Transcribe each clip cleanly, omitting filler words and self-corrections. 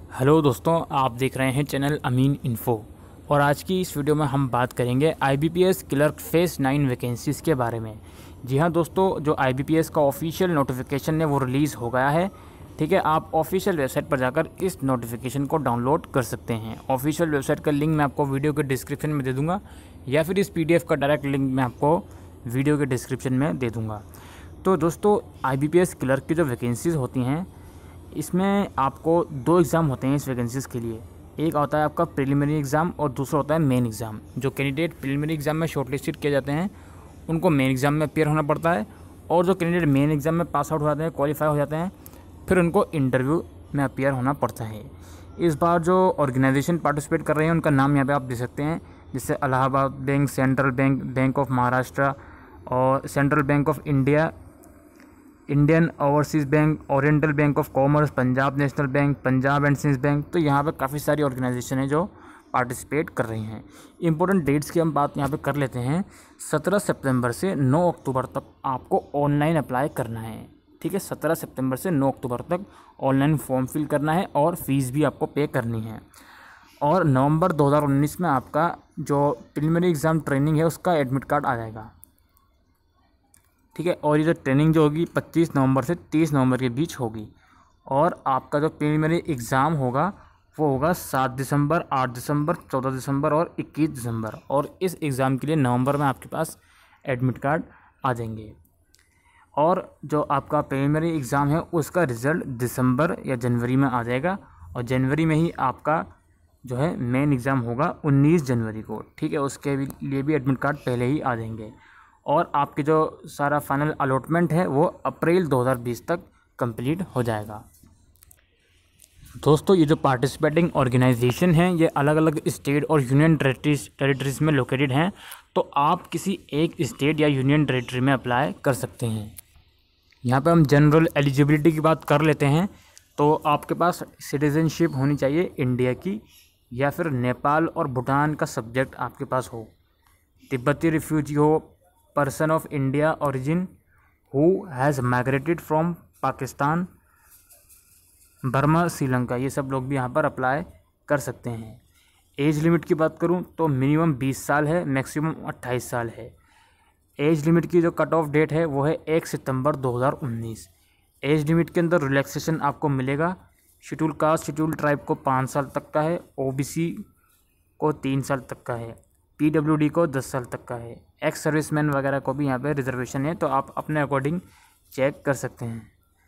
Hello दोस्तों, आप देख रहे हैं चैनल अमीन इन्फो। और आज की इस वीडियो में हम बात करेंगे IBPS क्लर्क फेज़ 9 वैकेंसीज़ के बारे में। जी हाँ दोस्तों, जो IBPS का ऑफिशियल नोटिफिकेशन है वो रिलीज़ हो गया है। ठीक है, आप ऑफिशियल वेबसाइट पर जाकर इस नोटिफिकेशन को डाउनलोड कर सकते हैं। ऑफिशियल वेबसाइट का लिंक मैं आपको वीडियो के डिस्क्रिप्शन में दे दूँगा, या फिर इस PDF का डायरेक्ट लिंक मैं आपको वीडियो के डिस्क्रिप्शन में दे दूँगा। तो दोस्तों, IBPS क्लर्क की जो वैकेंसीज़ होती हैं, इसमें आपको 2 एग्ज़ाम होते हैं इस वैकेंसीज़ के लिए। एक होता है आपका प्रिलिमिनरी एग्ज़ाम और दूसरा होता है मेन एग्ज़ाम। जो कैंडिडेट प्रिलिमिनरी एग्ज़ाम में शॉर्टलिस्टेड किए जाते हैं उनको मेन एग्ज़ाम में अपीयर होना पड़ता है, और जो कैंडिडेट मेन एग्ज़ाम में पास आउट हो जाते हैं, क्वालिफाई हो जाते हैं, फिर उनको इंटरव्यू में अपीयर होना पड़ता है। इस बार जो ऑर्गेनाइजेशन पार्टिसिपेट कर रहे हैं उनका नाम यहाँ पर आप देख सकते हैं, जैसे Allahabad bank, central bank, bank of Maharashtra और central bank of India, Indian overseas bank, oriental bank of commerce, Punjab national bank, Punjab and Sindh bank. तो यहाँ पर काफ़ी सारी ऑर्गेनाइजेशन है जो पार्टिसिपेट कर रही हैं। इंपॉर्टेंट डेट्स की हम बात यहाँ पे कर लेते हैं। 17 सितंबर से 9 अक्टूबर तक आपको ऑनलाइन अप्लाई करना है। ठीक है, 17 सितंबर से 9 अक्टूबर तक ऑनलाइन फॉर्म फिल करना है और फीस भी आपको पे करनी है। और नवंबर 2019 में आपका जो प्रिलिमिनरी एग्ज़ाम ट्रेनिंग है उसका एडमिट कार्ड आ जाएगा। ठीक है, और ये जो ट्रेनिंग जो होगी 25 नवंबर से 30 नवंबर के बीच होगी। और आपका जो प्रिलिमिनरी एग्ज़ाम होगा वो होगा 7 दिसंबर, 8 दिसंबर, 14 दिसंबर और 21 दिसंबर। और इस एग्ज़ाम के लिए नवंबर में आपके पास एडमिट कार्ड आ जाएंगे। और जो आपका प्रिलिमिनरी एग्ज़ाम है उसका रिज़ल्ट दिसंबर या जनवरी में आ जाएगा, और जनवरी में ही आपका जो है मेन एग्ज़ाम होगा 19 जनवरी को। ठीक है, उसके लिए भी एडमिट कार्ड पहले ही आ जाएंगे। और आपके जो सारा फाइनल अलॉटमेंट है वो अप्रैल 2020 तक कंप्लीट हो जाएगा। दोस्तों, ये जो पार्टिसिपेटिंग ऑर्गेनाइजेशन हैं ये अलग अलग स्टेट और यूनियन टेरिटरीज़ में लोकेटेड हैं। तो आप किसी एक स्टेट या यूनियन टेरिटरी में अप्लाई कर सकते हैं। यहाँ पे हम जनरल एलिजिबिलिटी की बात कर लेते हैं। तो आपके पास सिटीज़नशिप होनी चाहिए इंडिया की, या फिर नेपाल और भूटान का सब्जेक्ट आपके पास हो, तिब्बती रिफ्यूजी हो, person of India origin who has migrated from Pakistan, Burma, Sri Lanka, ये सब लोग भी यहाँ पर अप्लाई कर सकते हैं। एज लिमिट की बात करूँ तो मिनिमम 20 साल है, मैक्सिमम 28 साल है। एज लिमिट की जो कट ऑफ डेट है वो है 1 सितंबर 2019। एज लिमिट के अंदर रिलैक्सेशन आपको मिलेगा। शेड्यूल कास्ट, शेड्यूल ट्राइब को 5 साल तक का है, OBC को 3 साल तक का है, PWD को 10 साल तक का है, एक्स सर्विसमैन वगैरह को भी यहाँ पे रिजर्वेशन है। तो आप अपने अकॉर्डिंग चेक कर सकते हैं।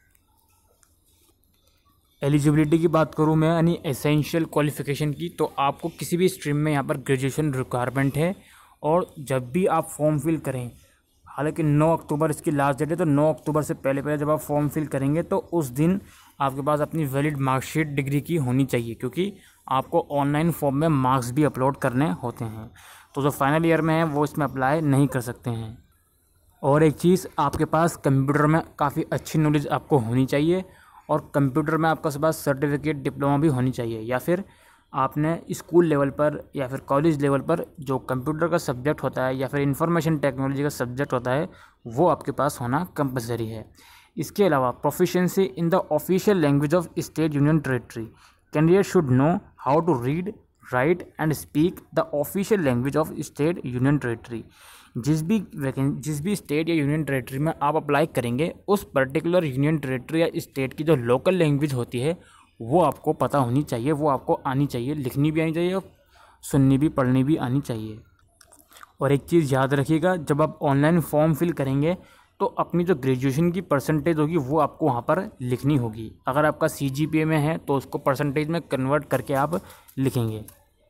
एलिजिबिलिटी की बात करूँ मैं, यानी एसेंशियल क्वालिफ़िकेशन की, तो आपको किसी भी स्ट्रीम में यहाँ पर ग्रेजुएशन रिक्वायरमेंट है। और जब भी आप फॉर्म फिल करें, हालांकि 9 अक्टूबर इसकी लास्ट डेट है, तो 9 अक्टूबर से पहले जब आप फॉर्म फिल करेंगे तो उस दिन आपके पास अपनी वैलिड मार्कशीट डिग्री की होनी चाहिए, क्योंकि आपको ऑनलाइन फॉर्म में मार्क्स भी अपलोड करने होते हैं। तो जो फाइनल ईयर में है वो इसमें अप्लाई नहीं कर सकते हैं। और एक चीज़, आपके पास कंप्यूटर में काफ़ी अच्छी नॉलेज आपको होनी चाहिए, और कंप्यूटर में आपके पास सर्टिफिकेट, डिप्लोमा भी होनी चाहिए, या फिर आपने स्कूल लेवल पर या फिर कॉलेज लेवल पर जो कंप्यूटर का सब्जेक्ट होता है या फिर इंफॉर्मेशन टेक्नोलॉजी का सब्जेक्ट होता है वो आपके पास होना कंपलसरी है। इसके अलावा proficiency in the official language of state union territory, candidate should know how to read, write and speak the official language of state union territory. जिस भी स्टेट या यूनियन टेरिटरी में आप अप्लाई करेंगे, उस पर्टिकुलर यूनियन टेरिटरी या state की जो लोकल लैंग्वेज होती है वो आपको पता होनी चाहिए, वो आपको आनी चाहिए, लिखनी भी आनी चाहिए और सुननी भी, पढ़नी भी आनी चाहिए। और एक चीज़ याद रखिएगा, जब आप ऑनलाइन फॉर्म फिल करेंगे तो अपनी जो ग्रेजुएशन की परसेंटेज होगी वो आपको वहाँ पर लिखनी होगी। अगर आपका CGPA में है तो उसको परसेंटेज में कन्वर्ट करके आप लिखेंगे।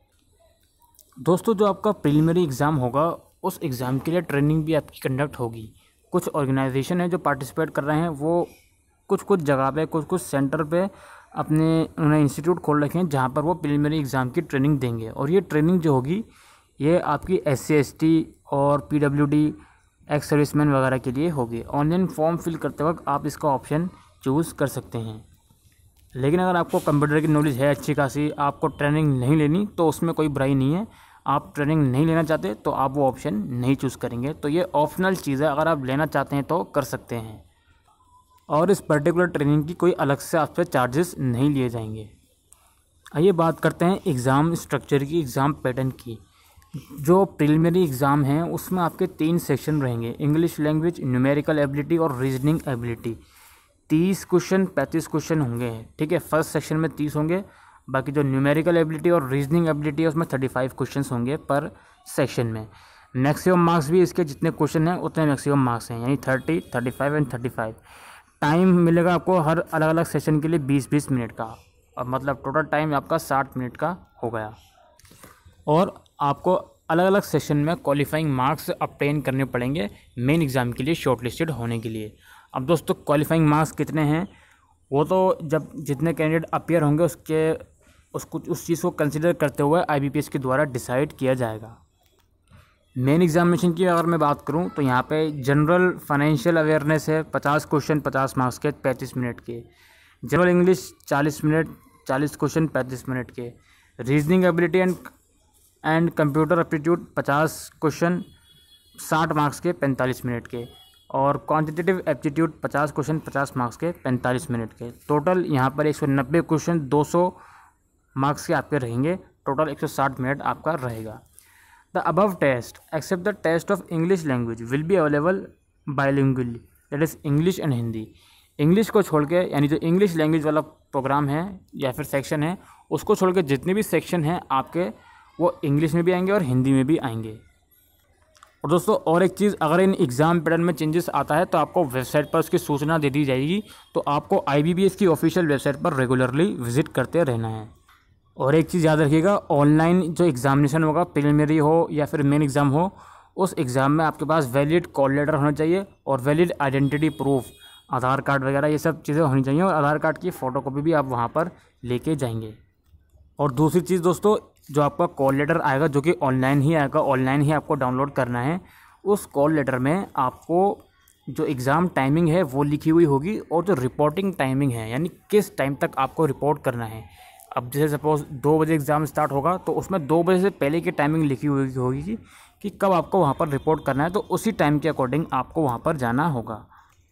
दोस्तों, जो आपका प्रिलिमिनरी एग्ज़ाम होगा उस एग्ज़ाम के लिए ट्रेनिंग भी आपकी कंडक्ट होगी। कुछ ऑर्गेनाइजेशन है जो पार्टिसिपेट कर रहे हैं, वो कुछ जगह पे, कुछ सेंटर पे अपने उन्होंने इंस्टीट्यूट खोल रखे हैं जहाँ पर वो प्रिलिमिनरी एग्ज़ाम की ट्रेनिंग देंगे। और ये ट्रेनिंग जो होगी ये आपकी SC ST और PWD, एक्स सर्विसमैन वगैरह के लिए होगी। ऑनलाइन फॉर्म फिल करते वक्त आप इसका ऑप्शन चूज़ कर सकते हैं। लेकिन अगर आपको कंप्यूटर की नॉलेज है अच्छी खासी, आपको ट्रेनिंग नहीं लेनी, तो उसमें कोई बुराई नहीं है। आप ट्रेनिंग नहीं लेना चाहते तो आप वो ऑप्शन नहीं चूज़ करेंगे। तो ये ऑप्शनल चीज़ है, अगर आप लेना चाहते हैं तो कर सकते हैं। और इस पर्टिकुलर ट्रेनिंग की कोई अलग से आपसे चार्जेस नहीं लिए जाएंगे। आइए बात करते हैं एग्ज़ाम स्ट्रक्चर की, एग्ज़ाम पैटर्न की। जो प्रिलिमिनरी एग्ज़ाम हैं उसमें आपके 3 सेक्शन रहेंगे, इंग्लिश लैंग्वेज, न्यूमेरिकल एबिलिटी और रीजनिंग एबिलिटी। 30 क्वेश्चन 35 क्वेश्चन होंगे, ठीक है। फर्स्ट सेक्शन में 30 होंगे, बाकी जो न्यूमेरिकल एबिलिटी और रीजनिंग एबिलिटी है उसमें 35 क्वेश्चन होंगे पर सेक्शन में। मैक्सिमम मार्क्स भी इसके जितने क्वेश्चन हैं उतने मैक्सिमम मार्क्स हैं, यानी 30, 35 एंड 35। टाइम मिलेगा आपको हर अलग अलग सेशन के लिए 20-20 मिनट का, अब मतलब टोटल टाइम आपका 60 मिनट का हो गया। और आपको अलग अलग सेशन में क्वालिफाइंग मार्क्स ऑब्टेन करने पड़ेंगे मेन एग्ज़ाम के लिए शॉर्टलिस्टेड होने के लिए। अब दोस्तों क्वालिफाइंग मार्क्स कितने हैं वो तो जब जितने कैंडिडेट अपीयर होंगे उस चीज़ को कंसिडर करते हुए IBPS के द्वारा डिसाइड किया जाएगा। मेन एग्जामिनेशन की अगर मैं बात करूं तो यहाँ पे जनरल फाइनेंशियल अवेयरनेस है, 50 क्वेश्चन 50 मार्क्स के 35 मिनट के। General English 40 minute 40 question 35 minute के। Reasoning ability and computer aptitude 50 question 60 marks के 45 मिनट के। और क्वांटिटेटिव एप्टीट्यूड 50 क्वेश्चन 50 मार्क्स के 45 मिनट के। टोटल यहाँ पर 190 क्वेश्चन 200 मार्क्स के आपके रहेंगे, टोटल 160 मिनट आपका रहेगा। The above test, except the test of English language, will be available bilingually, that is English and Hindi. English को छोड़ के, यानी जो इंग्लिश लैंग्वेज वाला प्रोग्राम है या फिर सेक्शन है, उसको छोड़ के जितने भी सेक्शन हैं आपके वो इंग्लिश में भी आएंगे और हिंदी में भी आएंगे। और दोस्तों और एक चीज़, अगर इन एग्ज़ाम पैटर्न में चेंजेस आता है तो आपको वेबसाइट पर उसकी सूचना दे दी जाएगी, तो आपको IBPS की ऑफिशियल वेबसाइट पर रेगुलरली विजिट करते रहना है। और एक चीज़ याद रखिएगा, ऑनलाइन जो एग्ज़ामिनेशन होगा, प्रिलिमिनरी हो या फिर मेन एग्ज़ाम हो, उस एग्ज़ाम में आपके पास वैलिड कॉल लेटर होना चाहिए और valid identity proof, Aadhaar card वगैरह ये सब चीज़ें होनी चाहिए, और आधार कार्ड की फ़ोटोकॉपी भी आप वहाँ पर लेके जाएंगे। और दूसरी चीज़ दोस्तों, जो आपका कॉल लेटर आएगा जो कि ऑनलाइन ही आएगा, ऑनलाइन ही आपको डाउनलोड करना है, उस कॉल लेटर में आपको जो एग्ज़ाम टाइमिंग है वो लिखी हुई होगी, और जो रिपोर्टिंग टाइमिंग है यानी किस टाइम तक आपको रिपोर्ट करना है। अब जैसे सपोज़ 2 बजे एग्ज़ाम स्टार्ट होगा तो उसमें 2 बजे से पहले की टाइमिंग लिखी हुई होगी कि कब आपको वहाँ पर रिपोर्ट करना है, तो उसी टाइम के अकॉर्डिंग आपको वहाँ पर जाना होगा।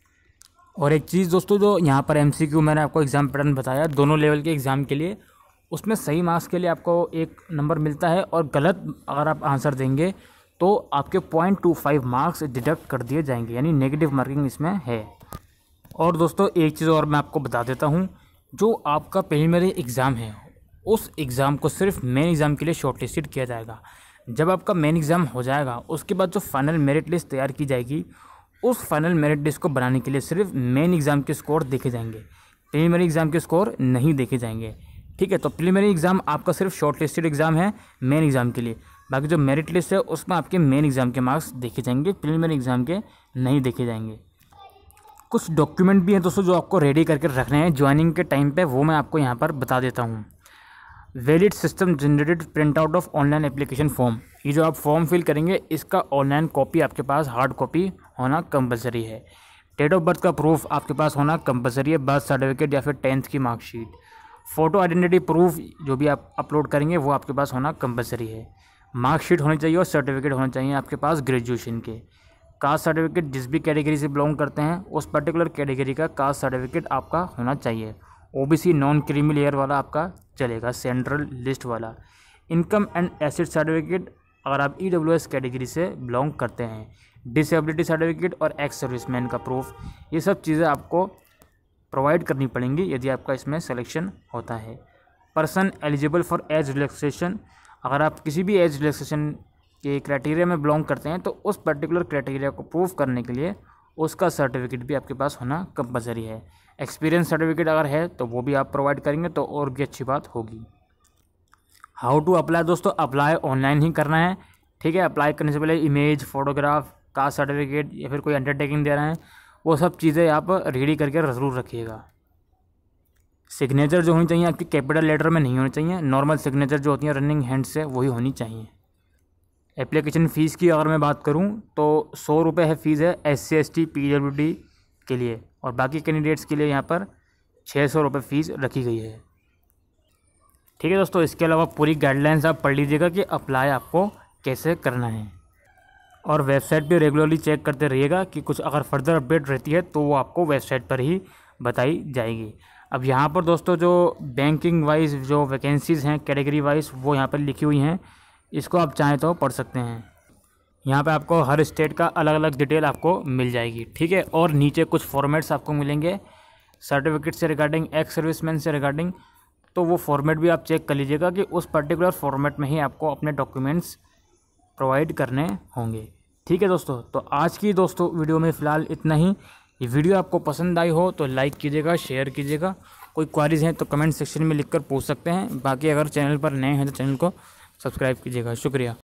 और एक चीज़ दोस्तों, जो यहाँ पर MCQ मैंने आपको एग्ज़ाम पैटर्न बताया दोनों लेवल के एग्ज़ाम के लिए, उसमें सही मार्क्स के लिए आपको 1 नंबर मिलता है, और गलत अगर आप आंसर देंगे तो आपके 0.25 मार्क्स डिडक्ट कर दिए जाएंगे, यानी नेगेटिव मार्किंग इसमें है। और दोस्तों एक चीज़ और मैं आपको बता देता हूँ, जो आपका प्रिलिमिनरी एग्ज़ाम है उस एग्ज़ाम को सिर्फ मेन एग्ज़ाम के लिए शॉर्टलिस्टेड किया जाएगा। जब आपका मेन एग्ज़ाम हो जाएगा उसके बाद जो फाइनल मेरिट लिस्ट तैयार की जाएगी, उस फाइनल मेरिट लिस्ट को बनाने के लिए सिर्फ मेन एग्ज़ाम के स्कोर देखे जाएंगे, प्रिलिमिनरी एग्ज़ाम के स्कोर नहीं देखे जाएंगे, ठीक है। तो प्रिलिमिनरी एग्ज़ाम आपका सिर्फ शॉर्टलिस्टेड एग्ज़ाम है मेन एग्ज़ाम के लिए, बाकी जो मेरिट लिस्ट है उसमें आपके मेन एग्ज़ाम के मार्क्स देखे जाएंगे, प्रिलिमिनरी एग्ज़ाम के नहीं देखे जाएंगे। कुछ डॉक्यूमेंट भी हैं दोस्तों जो आपको रेडी करके रखने हैं ज्वाइनिंग के टाइम पे, वो मैं आपको यहाँ पर बता देता हूँ। Valid system generated print out of online application form, ये जो आप फॉर्म फिल करेंगे इसका ऑनलाइन कॉपी आपके पास हार्ड कॉपी होना कंपलसरी है। डेट ऑफ बर्थ का प्रूफ आपके पास होना कंपलसरी है, बर्थ सर्टिफिकेट या फिर 10th की मार्कशीट। फ़ोटो आइडेंटिटी प्रूफ जो भी आप अपलोड करेंगे वो आपके पास होना कंपलसरी है। मार्कशीट होनी चाहिए और सर्टिफिकेट होना चाहिए आपके पास ग्रेजुएशन के। कास्ट सर्टिफिकेट, जिस भी कैटेगरी से बिलोंग करते हैं उस पर्टिकुलर कैटेगरी का कास्ट सर्टिफिकेट आपका होना चाहिए। OBC नॉन क्रीमी लेयर वाला आपका चलेगा, सेंट्रल लिस्ट वाला। इनकम एंड एसेट सर्टिफिकेट अगर आप EWS कैटेगरी से बिलोंग करते हैं। डिसेबिलिटी सर्टिफिकेट और एक्स सर्विसमैन का प्रूफ, ये सब चीज़ें आपको प्रोवाइड करनी पड़ेंगी यदि आपका इसमें सिलेक्शन होता है। Person eligible for age relaxation, अगर आप किसी भी एज रिलैक्सेशन के क्राइटेरिया में बिलोंग करते हैं तो उस पर्टिकुलर क्राइटेरिया को प्रूव करने के लिए उसका सर्टिफिकेट भी आपके पास होना कंपलसरी है। एक्सपीरियंस सर्टिफिकेट अगर है तो वो भी आप प्रोवाइड करेंगे तो और भी अच्छी बात होगी। हाउ टू अप्लाई दोस्तों, अप्लाई ऑनलाइन ही करना है, ठीक है। अप्लाई करने से पहले इमेज, फोटोग्राफ, कास्ट सर्टिफिकेट या फिर कोई अंडरटेकिंग दे रहे हैं वो सब चीज़ें आप रेडी करके ज़रूर रखिएगा। सिग्नेचर जो होनी चाहिए आपकी कैपिटल लेटर में नहीं होनी चाहिए, नॉर्मल सिग्नेचर जो होती है रनिंग हैंड से वही होनी चाहिए। एप्लीकेशन फ़ीस की अगर मैं बात करूं तो 100 रुपये है फ़ीस है SC ST PWD के लिए, और बाकी कैंडिडेट्स के लिए यहाँ पर 600 रुपये फ़ीस रखी गई है, ठीक है दोस्तों। इसके अलावा पूरी गाइडलाइंस आप पढ़ लीजिएगा कि अप्लाई आपको कैसे करना है, और वेबसाइट पे रेगुलरली चेक करते रहिएगा कि कुछ अगर फर्दर अपडेट रहती है तो वो आपको वेबसाइट पर ही बताई जाएगी। अब यहाँ पर दोस्तों जो बैंकिंग वाइज जो वैकेंसीज़ हैं कैटेगरी वाइज वो यहाँ पर लिखी हुई हैं, इसको आप चाहें तो पढ़ सकते हैं। यहाँ पे आपको हर स्टेट का अलग अलग डिटेल आपको मिल जाएगी, ठीक है। और नीचे कुछ फॉर्मेट्स आपको मिलेंगे सर्टिफिकेट से रिगार्डिंग, एक्स सर्विसमैन से रिगार्डिंग, तो वो फॉर्मेट भी आप चेक कर लीजिएगा कि उस पर्टिकुलर फॉर्मेट में ही आपको अपने डॉक्यूमेंट्स प्रोवाइड करने होंगे, ठीक है दोस्तों। तो आज की दोस्तों वीडियो में फ़िलहाल इतना ही। ये वीडियो आपको पसंद आई हो तो लाइक कीजिएगा, शेयर कीजिएगा। कोई क्वारीज़ हैं तो कमेंट सेक्शन में लिखकर पूछ सकते हैं। बाकी अगर चैनल पर नए हैं तो चैनल को सब्सक्राइब कीजिएगा। शुक्रिया।